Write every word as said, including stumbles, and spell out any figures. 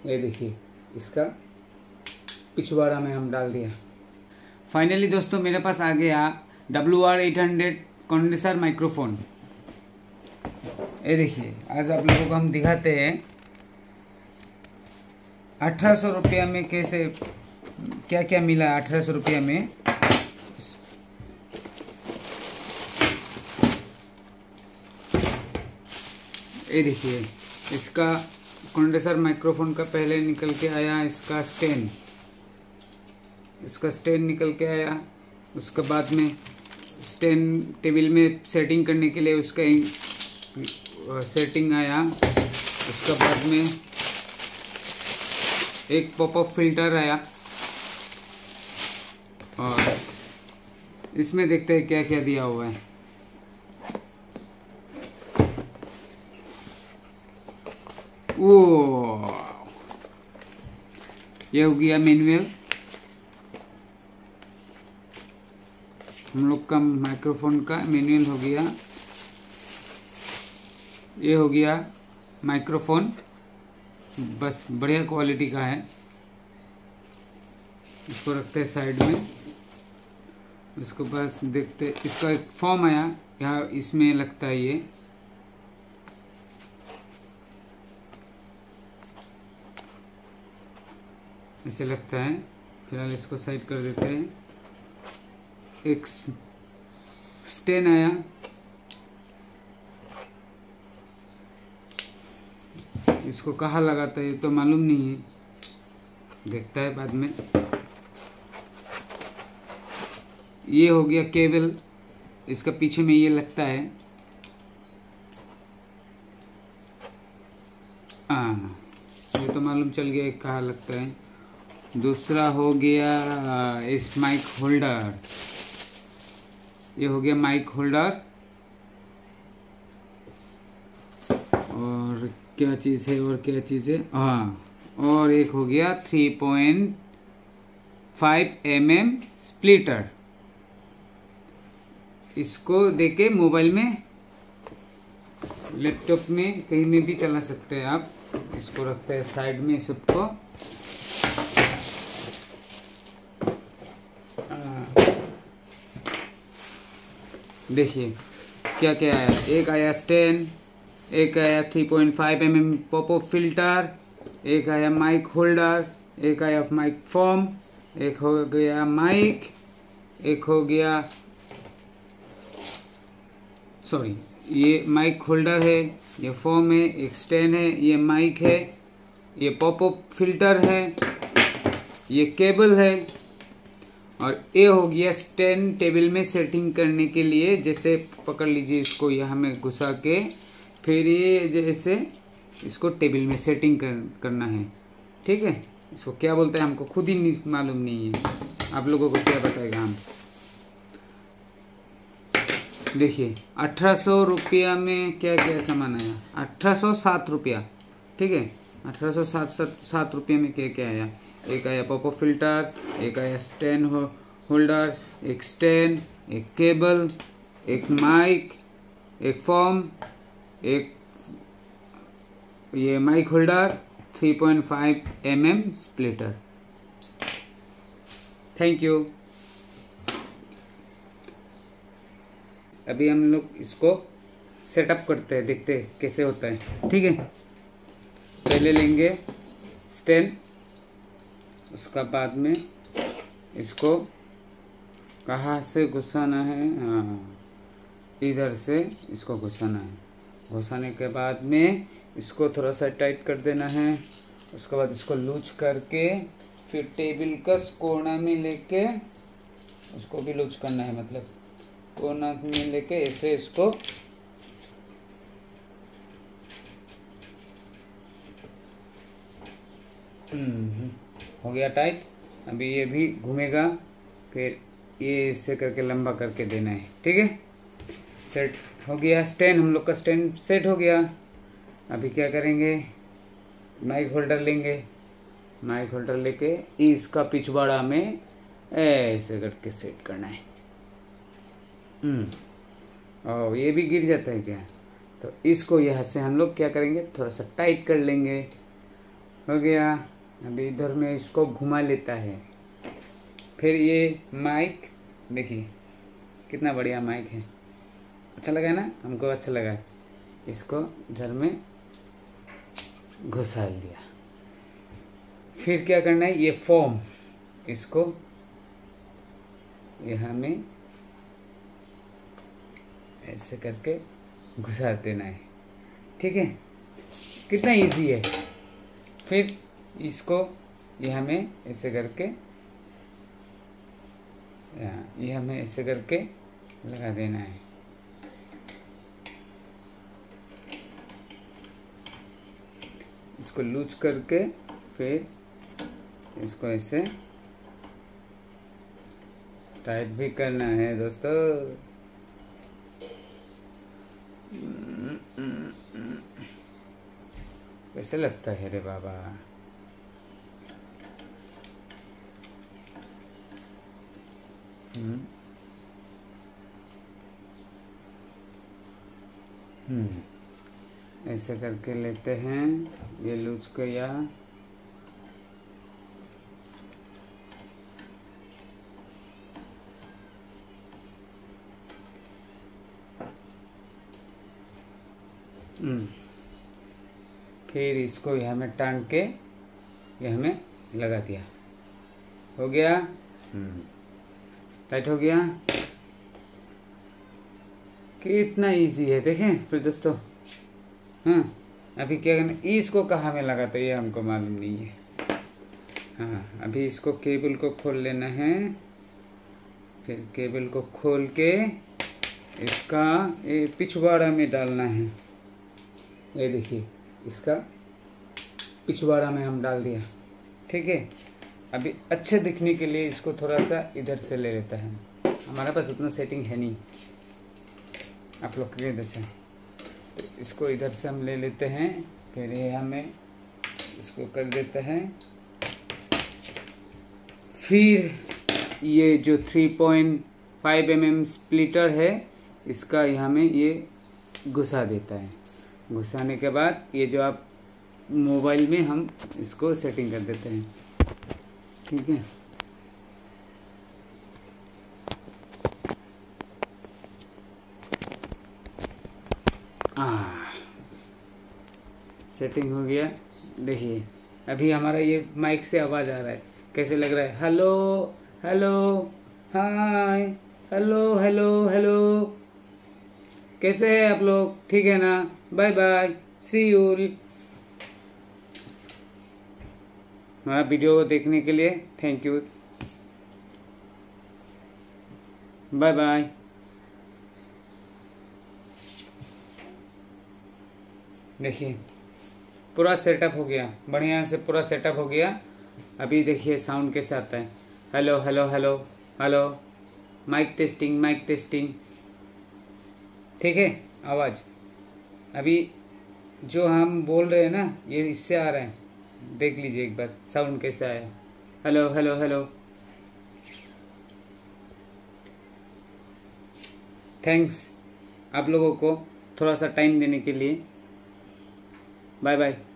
ये देखिए इसका पिछवाड़ा में हम डाल दिया। फाइनली दोस्तों मेरे पास आ गया W R eight hundred condenser microphone. ये देखिए आज आप लोगों को हम दिखाते हैं अठारह सौ रुपया में कैसे क्या क्या मिला। अठारह सौ रुपया में ये देखिए इसका कंडेंसर माइक्रोफोन का पहले निकल के आया इसका स्टैंड, इसका स्टैंड निकल के आया। उसके बाद में स्टैंड टेबल में सेटिंग करने के लिए उसका सेटिंग आया। उसके बाद में एक पॉपअप फिल्टर आया और इसमें देखते हैं क्या क्या दिया हुआ है। वो ये हो गया मैनुअल, हम लोग का माइक्रोफोन का मैनुअल हो गया। ये हो गया माइक्रोफोन, बस बढ़िया क्वालिटी का है। इसको रखते हैं साइड में। उसके पास देखते इसका एक फॉर्म आया, यहाँ इसमें लगता है, ये ऐसे लगता है। फिलहाल इसको साइड कर देते हैं। एक स्टैंड आया, इसको कहाँ लगाता है ये तो मालूम नहीं है, देखता है बाद में। ये हो गया केबल, इसका पीछे में ये लगता है। हाँ ये तो मालूम चल गया कहाँ लगता है। दूसरा हो गया इस माइक होल्डर, ये हो गया माइक होल्डर। और क्या चीज़ है, और क्या चीज़ है, हाँ और एक हो गया three point five M M splitter. इसको देके मोबाइल में, लैपटॉप में कहीं में भी चला सकते हैं आप। इसको रखते हैं साइड में सबको। देखिए क्या क्या आया, एक आया स्टैंड, एक आया three point five M M pop up filter, एक आया माइक होल्डर, एक आया माइक फॉर्म, एक हो गया माइक, एक हो गया सॉरी ये माइक होल्डर है, ये फॉर्म है, एक स्टैंड है, ये माइक है, ये पॉपअप फिल्टर है, ये केबल है। और ये हो गया स्टैंड टेबल में सेटिंग करने के लिए। जैसे पकड़ लीजिए इसको यहाँ में घुसा के, फिर ये जैसे इसको टेबल में सेटिंग कर, करना है। ठीक है, इसको क्या बोलते हैं हमको खुद ही मालूम नहीं है, आप लोगों को क्या बताएगा हम। देखिए अठारह सौ रुपया में क्या क्या सामान आया, अठारह सौ सात रुपया। ठीक है, अठारह सौ सात सात सात रुपये में क्या क्या आया। एक आया पॉपअप फिल्टर, एक आया स्टैंड हो, होल्डर, एक स्टैंड, एक केबल, एक माइक, एक फॉर्म, एक ये mic holder, three point five M M splitter. Thank you. अभी हम लोग इसको सेटअप करते हैं, देखते हैं कैसे होता है। ठीक है, पहले लेंगे स्टैंड, उसका बाद में इसको कहाँ से घुसाना है, हाँ इधर से इसको घुसाना है। घुसाने के बाद में इसको थोड़ा सा टाइट कर देना है। उसके बाद इसको लूज करके फिर टेबल का कोना में लेके उसको भी लूज करना है, मतलब कोना में लेके ऐसे इसको हो गया टाइट। अभी ये भी घूमेगा, फिर ये ऐसे करके लंबा करके देना है। ठीक है, सेट हो गया स्टैंड, हम लोग का स्टैंड सेट हो गया। अभी क्या करेंगे, माइक होल्डर लेंगे, माइक होल्डर लेके इसका पिछवाड़ा में ऐसे करके सेट करना है। हम्म और ये भी गिर जाता है क्या, तो इसको यहाँ से हम लोग क्या करेंगे, थोड़ा सा टाइट कर लेंगे। हो गया। अभी इधर में इसको घुमा लेता है। फिर ये माइक देखिए कितना बढ़िया माइक है, अच्छा लगा ना, हमको अच्छा लगा। इसको इधर में घुसा दिया। फिर क्या करना है, ये फोम इसको यहाँ में ऐसे करके घुसा देना है, ठीक है। कितना इजी है। फिर इसको यहाँ में ऐसे करके यहाँ ये हमें ऐसे करके लगा देना है। इसको लूज करके फिर इसको ऐसे टाइट भी करना है दोस्तों। कैसे लगता है रे बाबा। हम्म हम्म ऐसे करके लेते हैं, ये लूज किया। हम्म फिर इसको यहाँ में टांग के यहाँ में लगा दिया, हो गया। हम्म टाइट हो गया। कितना इजी है देखें। फिर दोस्तों हाँ अभी क्या करना, इसको कहाँ में लगाते ये हमको मालूम नहीं है। हाँ अभी इसको केबल को खोल लेना है। फिर केबल को खोल के इसका ये पिछवाड़ा में डालना है। ये देखिए इसका पिछवाड़ा में हम डाल दिया, ठीक है। अभी अच्छे दिखने के लिए इसको थोड़ा सा इधर से ले लेता है। हमारे पास उतना सेटिंग है नहीं आप लोग के इधर से, तो इसको इधर से हम ले लेते हैं। फिर ये हमें इसको कर देते हैं। फिर ये जो three point five M M splitter है इसका यहाँ में ये घुसा देता है। घुसाने के बाद ये जो आप मोबाइल में हम इसको सेटिंग कर देते हैं, ठीक है। आ सेटिंग हो गया। देखिए अभी हमारा ये माइक से आवाज़ आ रहा है, कैसे लग रहा है। Hello hello hi hello hello hello, कैसे हैं आप लोग, ठीक है ना। Bye bye, see you. हमारा वीडियो देखने के लिए थैंक यू, बाय बाय। देखिए पूरा सेटअप हो गया, बढ़िया से पूरा सेटअप हो गया। अभी देखिए साउंड कैसे आता है। Hello hello hello hello, mic testing mic testing, ठीक है। आवाज़ अभी जो हम बोल रहे हैं ना ये इससे आ रहा है, देख लीजिए एक बार साउंड कैसे आया। Hello hello hello. थैंक्स आप लोगों को थोड़ा सा टाइम देने के लिए। Bye bye.